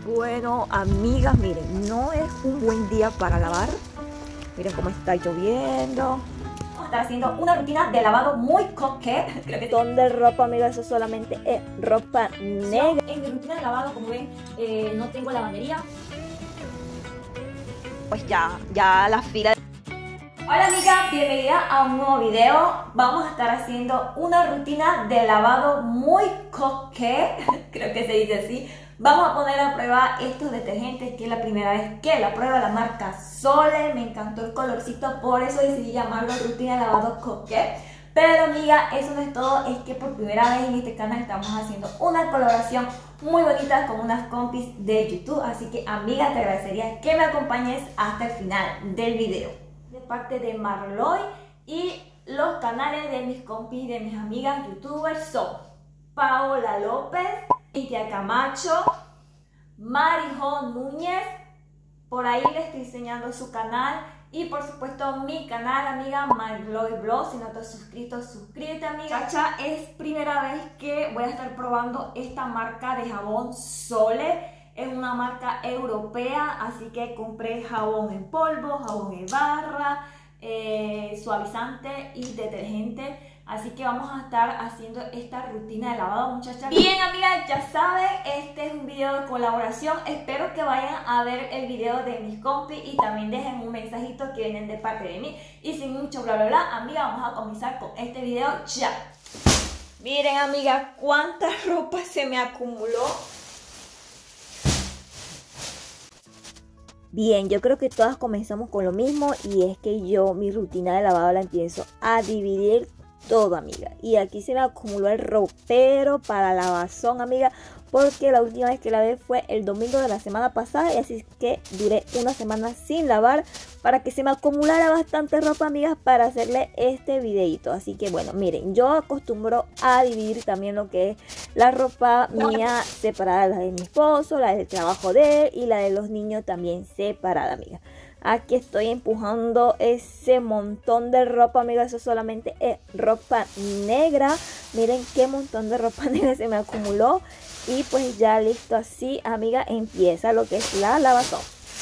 Bueno, amigas, miren, no es un buen día para lavar. Miren cómo está lloviendo. Vamos a estar haciendo una rutina de lavado muy coqueta. Creo que Montón de ropa, amigas, eso solamente es ropa negra. en mi rutina de lavado, como ven, no tengo lavandería. Pues ya la fila. Hola amigas, bienvenida a un nuevo video. Vamos a estar haciendo una rutina de lavado muy coqueta. Creo que se dice así. Vamos a poner a prueba estos detergentes, que es la primera vez que la prueba, la marca Sole. Me encantó el colorcito, por eso decidí llamarlo rutina de lavado coqueta. Pero amiga, eso no es todo, es que por primera vez en este canal estamos haciendo una colaboración muy bonita con unas compis de YouTube. Así que amiga, te agradecería que me acompañes hasta el final del video. De parte de Marloy, y los canales de mis compis, de mis amigas youtubers son Paola López, Cintia Camacho, Marijo Núñez. Por ahí les estoy enseñando su canal. Y por supuesto mi canal, amiga, Marloy Blog. Si no te has suscrito, suscríbete, amiga. Chacha, es primera vez que voy a estar probando esta marca de jabón Sole. Es una marca europea, así que compré jabón en polvo, jabón en barra, suavizante y detergente. Así que vamos a estar haciendo esta rutina de lavado, muchachas. Bien, amigas, ya saben, este es un video de colaboración. Espero que vayan a ver el video de mis compis y también dejen un mensajito que vienen de parte de mí. Y sin mucho bla bla bla, amiga, vamos a comenzar con este video ya. Miren, amiga, cuánta ropa se me acumuló. Bien, yo creo que todas comenzamos con lo mismo, y es que yo mi rutina de lavado la empiezo a dividir todo, amiga. Y aquí se me acumuló el ropero para lavazón, amiga, porque la última vez que lavé fue el domingo de la semana pasada, y así que duré una semana sin lavar para que se me acumulara bastante ropa, amigas, para hacerle este videito. Así que bueno, miren, yo acostumbro a dividir también lo que es la ropa mía separada, la de mi esposo, la del trabajo de él y la de los niños también separada, amiga. Aquí estoy empujando ese montón de ropa, amiga. Eso solamente es ropa negra. Miren qué montón de ropa negra se me acumuló. Y pues ya listo, así, amiga, empieza lo que es la lavazón.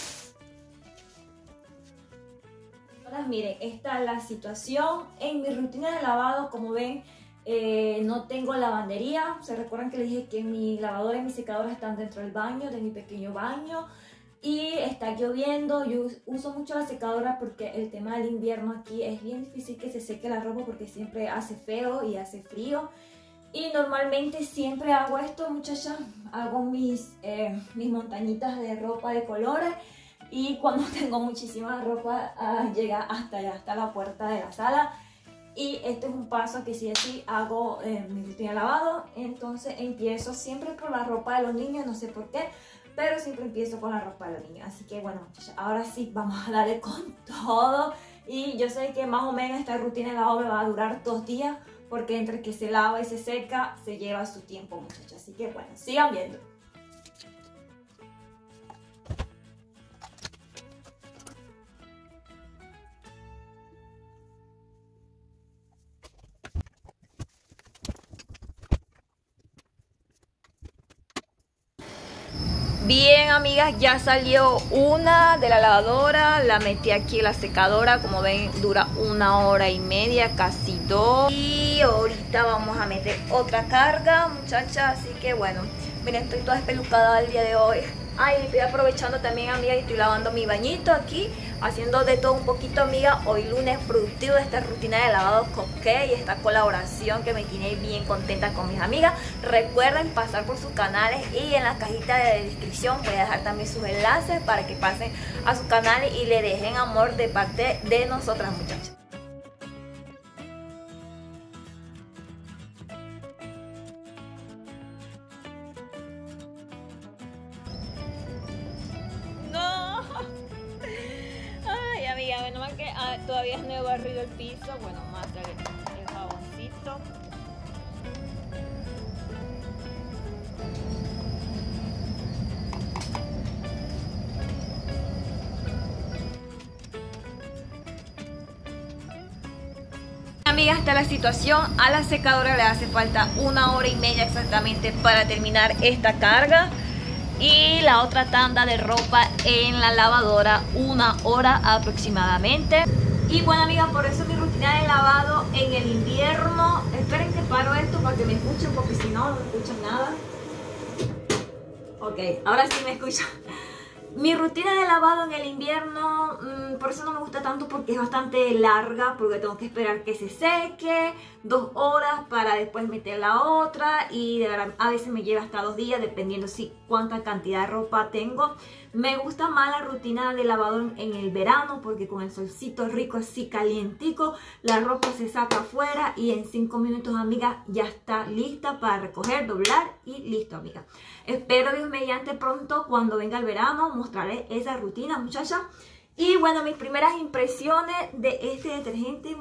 Ahora miren, esta es la situación. En mi rutina de lavado, como ven, no tengo lavandería. Se recuerdan que les dije que mi lavadora y mi secadora están dentro del baño, de mi pequeño baño. Y está lloviendo. Yo uso mucho la secadora porque el tema del invierno aquí es bien difícil que se seque la ropa, porque siempre hace feo y hace frío. Y normalmente siempre hago esto, muchachas. Hago mis montañitas de ropa de colores. Y cuando tengo muchísima ropa, llega hasta allá, hasta la puerta de la sala. Y este es un paso que sí así hago mi rutina de lavado. Entonces empiezo siempre por la ropa de los niños, no sé por qué, pero siempre empiezo con la ropa de los niños. Así que bueno, muchachas, ahora sí vamos a darle con todo. Y yo sé que más o menos esta rutina de lavado me va a durar 2 días, porque entre que se lava y se seca, se lleva su tiempo, muchachas. Así que bueno, sigan viendo. Bien, amigas, ya salió una de la lavadora, la metí aquí en la secadora. Como ven, dura 1 hora y media, casi 2. Y ahorita vamos a meter otra carga, muchachas. Así que bueno, miren, estoy toda espelucada el día de hoy. Ay, estoy aprovechando también, amiga, y estoy lavando mi bañito aquí, haciendo de todo un poquito, amiga. Hoy lunes productivo de esta rutina de lavado coqueta y esta colaboración que me tiene bien contenta con mis amigas. Recuerden pasar por sus canales, y en la cajita de descripción voy a dejar también sus enlaces para que pasen a sus canales y le dejen amor de parte de nosotras, muchachas. Menos mal que todavía no he barrido el piso. Bueno, más el jaboncito. Amigas, está la situación. A la secadora le hace falta 1 hora y media exactamente para terminar esta carga. y la otra tanda de ropa en la lavadora 1 hora aproximadamente. Y bueno, amigas, por eso mi rutina de lavado en el invierno. Esperen que paro esto para que me escuchen, porque si no, no me escuchan nada. Ok, ahora sí me escuchan. Mi rutina de lavado en el invierno, por eso no me gusta tanto, porque es bastante larga, porque tengo que esperar que se seque 2 horas para después meter la otra, y de verdad a veces me lleva hasta 2 días dependiendo si cuánta cantidad de ropa tengo. Me gusta más la rutina de lavado en el verano, porque con el solcito rico así calientico, la ropa se saca afuera y en 5 minutos, amiga, ya está lista para recoger, doblar y listo, amiga. Espero, Dios mediante, pronto cuando venga el verano mostraré esa rutina, muchachas. Y bueno, mis primeras impresiones de este detergente,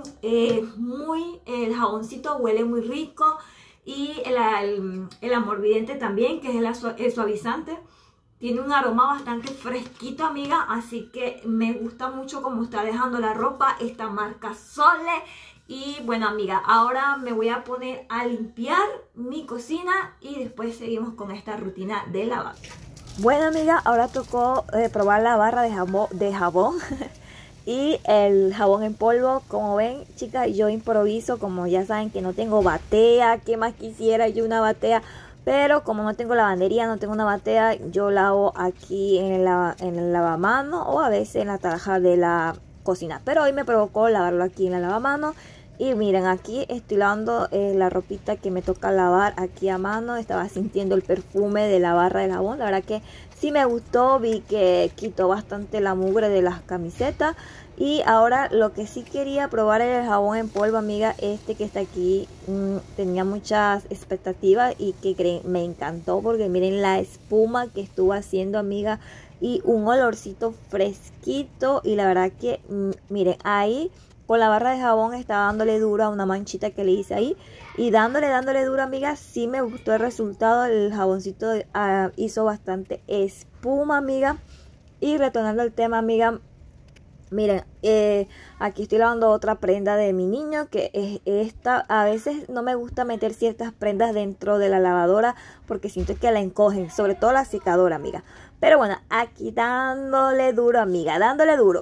el jaboncito huele muy rico, y el amorvidente también, que es el suavizante. Tiene un aroma bastante fresquito, amiga, así que me gusta mucho cómo está dejando la ropa esta marca Sole. Y bueno, amiga, ahora me voy a poner a limpiar mi cocina y después seguimos con esta rutina de lavado. Bueno, amiga, ahora tocó probar la barra de jabón y el jabón en polvo. Como ven, chicas, yo improviso, como ya saben que no tengo batea. ¿Qué más quisiera yo una batea? Pero como no tengo lavandería, no tengo una batea, yo lavo aquí en el lavamano, o a veces en la tarja de la cocina. Pero hoy me provocó lavarlo aquí en la lavamano. Y miren, aquí estoy lavando la ropita que me toca lavar aquí a mano. Estaba sintiendo el perfume de la barra de jabón. La verdad que sí me gustó, vi que quitó bastante la mugre de las camisetas. Y ahora lo que sí quería probar era el jabón en polvo, amiga. Este que está aquí, tenía muchas expectativas y que me encantó, porque miren la espuma que estuvo haciendo, amiga. Y un olorcito fresquito. Y la verdad que, miren, ahí con la barra de jabón estaba dándole duro a una manchita que le hice ahí. Y dándole duro, amiga, sí me gustó el resultado. El jaboncito hizo bastante espuma, amiga. Y retornando al tema, amiga, miren, aquí estoy lavando otra prenda de mi niño, que es esta. A veces no me gusta meter ciertas prendas dentro de la lavadora porque siento que la encogen, sobre todo la secadora, amiga. Pero bueno, aquí dándole duro, amiga, dándole duro.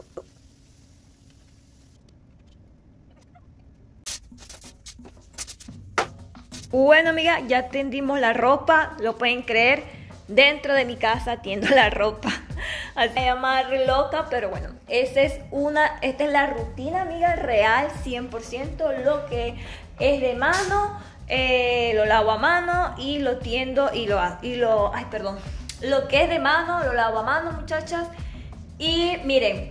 Bueno, amiga, ya tendimos la ropa, lo pueden creer. Dentro de mi casa tiendo la ropa. Así me llama loca, pero bueno, esta es la rutina, amiga, real, 100%. Lo que es de mano, lo lavo a mano y lo tiendo lo que es de mano, lo lavo a mano, muchachas. Y miren,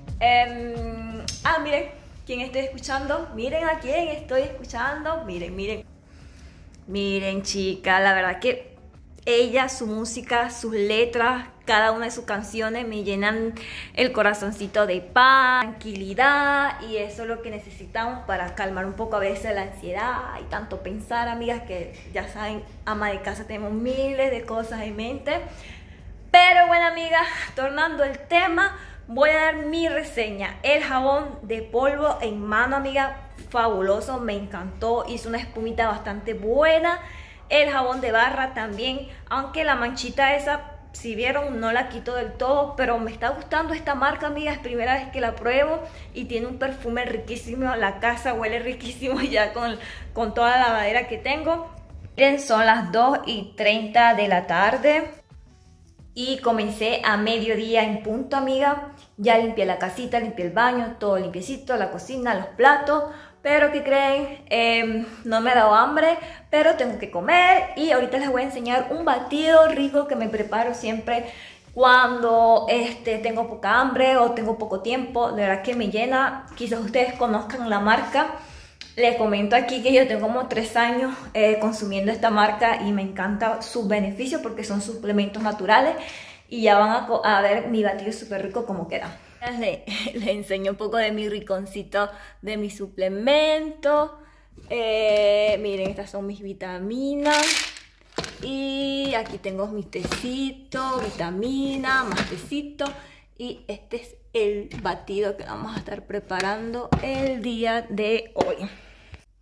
miren, ¿quién estoy escuchando? Miren a quién estoy escuchando, miren, chicas, la verdad que ella, su música, sus letras, cada una de sus canciones me llenan el corazoncito de paz, tranquilidad, y eso es lo que necesitamos para calmar un poco a veces la ansiedad y tanto pensar, amigas, que ya saben, ama de casa, tenemos miles de cosas en mente. Pero bueno, amigas, tornando el tema, voy a dar mi reseña. El jabón de polvo en mano, amiga, fabuloso, me encantó, hizo una espumita bastante buena. El jabón de barra también, aunque la manchita esa, si vieron, no la quito del todo, pero me está gustando esta marca, amiga. Es primera vez que la pruebo y tiene un perfume riquísimo. La casa huele riquísimo ya con toda la lavadera que tengo. Miren, son las 2:30 de la tarde y comencé a mediodía en punto, amiga. Ya limpié la casita, limpié el baño, todo limpiecito, la cocina, los platos. Pero ¿qué creen? No me ha dado hambre, pero tengo que comer. Y ahorita les voy a enseñar un batido rico que me preparo siempre cuando tengo poca hambre o tengo poco tiempo. De verdad que me llena. Quizás ustedes conozcan la marca. Les comento aquí que yo tengo como 3 años consumiendo esta marca y me encanta sus beneficios porque son suplementos naturales. Y ya van a ver mi batido súper rico como queda. Les enseño un poco de mi rinconcito, de mi suplemento. Miren, estas son mis vitaminas. Y aquí tengo mi tecito, vitamina, más tecito. Y este es el batido que vamos a estar preparando el día de hoy.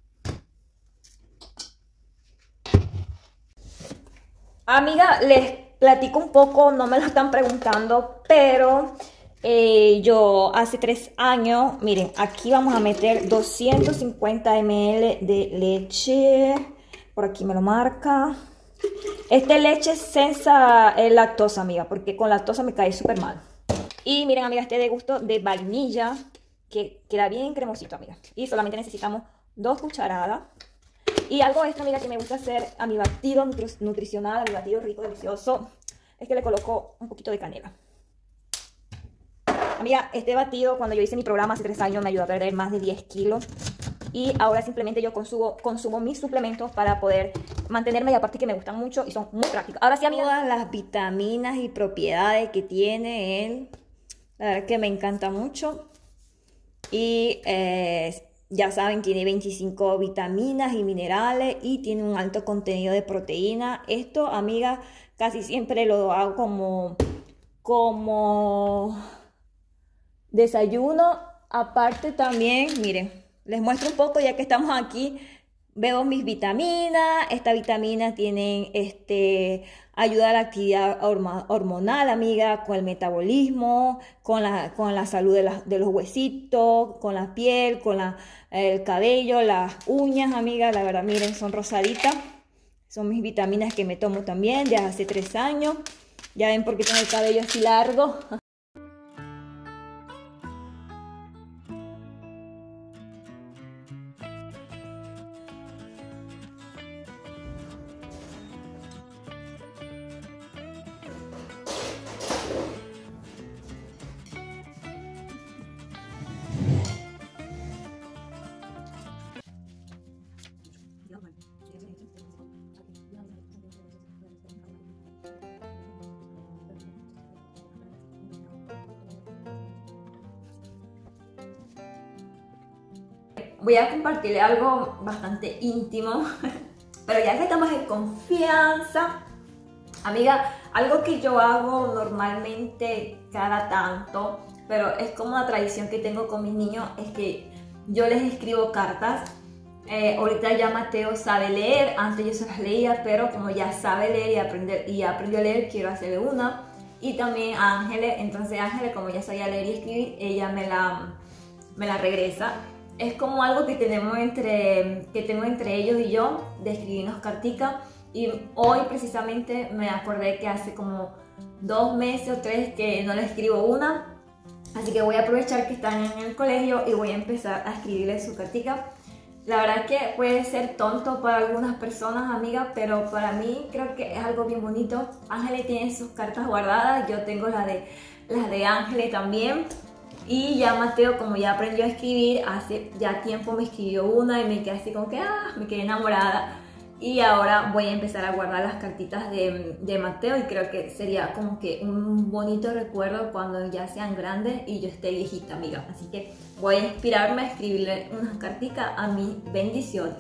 Amiga, les platico un poco, no me lo están preguntando, pero yo hace 3 años, miren, aquí vamos a meter 250 ml de leche, por aquí me lo marca. Esta leche es senza lactosa, amiga, porque con lactosa me cae súper mal. Y miren, amiga, este de gusto de vainilla, que queda bien cremosito, amiga. Y solamente necesitamos 2 cucharadas. Y algo extra, amiga, que me gusta hacer a mi batido nutricional, a mi batido rico, delicioso, es que le coloco un poquito de canela. Amiga, este batido, cuando yo hice mi programa hace 3 años, me ayudó a perder más de 10 kilos. Y ahora simplemente yo consumo mis suplementos para poder mantenerme, y aparte que me gustan mucho y son muy prácticos. Ahora sí, amiga, todas las vitaminas y propiedades que tiene él, la verdad que me encanta mucho. Y ya saben, tiene 25 vitaminas y minerales y tiene un alto contenido de proteína. Esto, amiga, casi siempre lo hago como desayuno. Aparte también, miren, les muestro un poco ya que estamos aquí. Veo mis vitaminas. Estas vitaminas tienen ayuda a la actividad hormonal, amiga, con el metabolismo, con la salud de los huesitos, con la piel, con el cabello, las uñas, amiga. La verdad, miren, son rosaditas. Son mis vitaminas que me tomo también desde hace 3 años. Ya ven por qué tengo el cabello así largo. Voy a compartirle algo bastante íntimo, pero ya que estamos en confianza, amiga, algo que yo hago normalmente cada tanto, pero es como una tradición que tengo con mis niños, es que yo les escribo cartas. Ahorita ya Mateo sabe leer, antes yo se las leía, pero como ya sabe leer y aprendió a leer, quiero hacerle una. Y también a Ángeles, entonces Ángeles, como ya sabía leer y escribir, ella me la regresa. Es como algo que tengo entre ellos y yo, de escribirnos carticas. Y hoy precisamente me acordé que hace como 2 meses o 3 que no le escribo una. Así que voy a aprovechar que están en el colegio y voy a empezar a escribirles su cartica. La verdad que puede ser tonto para algunas personas, amigas, pero para mí creo que es algo bien bonito. Ángeles tiene sus cartas guardadas, yo tengo las de Ángeles también. Y ya Mateo, como ya aprendió a escribir, hace ya tiempo me escribió una y me quedé así como que me quedé enamorada. Y ahora voy a empezar a guardar las cartitas de Mateo y creo que sería como que un bonito recuerdo cuando ya sean grandes y yo esté viejita, amiga. Así que voy a inspirarme a escribirle unas cartitas a mis bendiciones.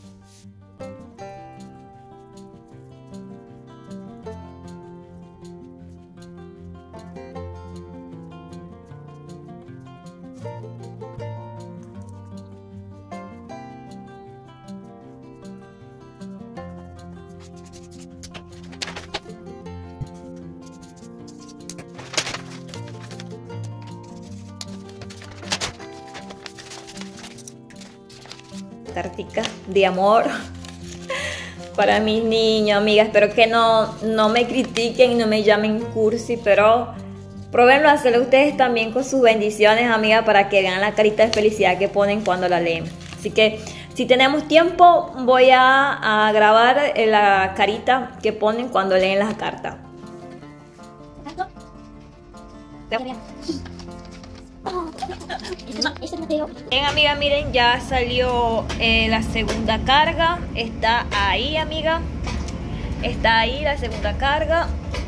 Cartica de amor para mis niños, amigas. Espero que no me critiquen y no me llamen cursi, pero pruébenlo a hacerlo ustedes también con sus bendiciones, amigas, para que vean la carita de felicidad que ponen cuando la leen. Así que si tenemos tiempo voy a grabar la carita que ponen cuando leen las cartas. Bien, amiga, miren, ya salió la segunda carga. Está ahí, amiga. Está ahí la segunda carga.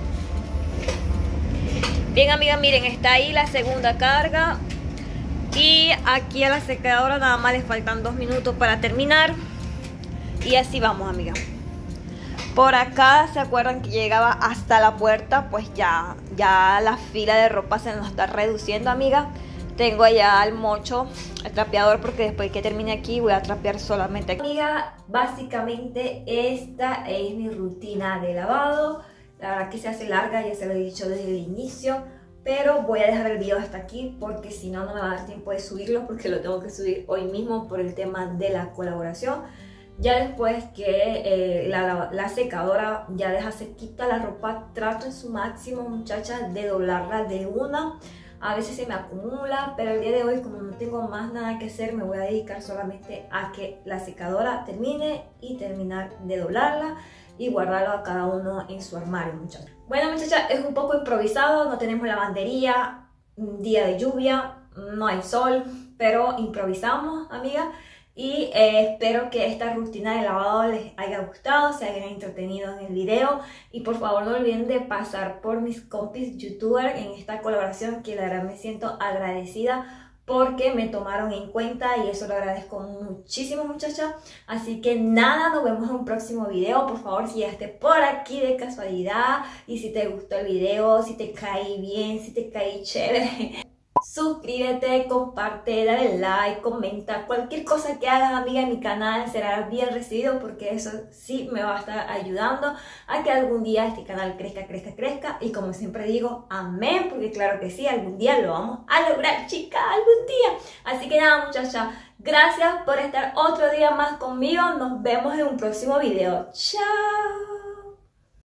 Bien, amiga, miren, está ahí la segunda carga. Y aquí a la secadora nada más les faltan 2 minutos para terminar. Y así vamos, amiga. Por acá, ¿se acuerdan que llegaba hasta la puerta? Pues ya la fila de ropa se nos está reduciendo, amiga. Tengo allá el mocho, el trapeador, porque después que termine aquí voy a trapear solamente aquí. Amiga, básicamente esta es mi rutina de lavado. La verdad que se hace larga, ya se lo he dicho desde el inicio, pero voy a dejar el video hasta aquí porque si no, no me va a dar tiempo de subirlo porque lo tengo que subir hoy mismo por el tema de la colaboración. Ya después que la secadora ya deja sequita la ropa, trato en su máximo, muchachas, de doblarla de una. A veces se me acumula, pero el día de hoy, como no tengo más nada que hacer, me voy a dedicar solamente a que la secadora termine y terminar de doblarla y guardarlo a cada uno en su armario, muchachos. Bueno, muchachas, es un poco improvisado, no tenemos lavandería, un día de lluvia, no hay sol, pero improvisamos, amiga. Y espero que esta rutina de lavado les haya gustado, se hayan entretenido en el video. Y por favor no olviden de pasar por mis compis youtubers en esta colaboración, que la verdad me siento agradecida porque me tomaron en cuenta y eso lo agradezco muchísimo, muchachas. Así que nada, nos vemos en un próximo video. Por favor, si llegaste por aquí de casualidad y si te gustó el video, si te caí bien, si te caí chévere, suscríbete, comparte, dale like, comenta, cualquier cosa que hagas, amiga, en mi canal será bien recibido porque eso sí me va a estar ayudando a que algún día este canal crezca, crezca, crezca. Y como siempre digo, amén, porque claro que sí, algún día lo vamos a lograr, chicas, algún día. Así que nada, muchachas, gracias por estar otro día más conmigo. Nos vemos en un próximo video. Chao.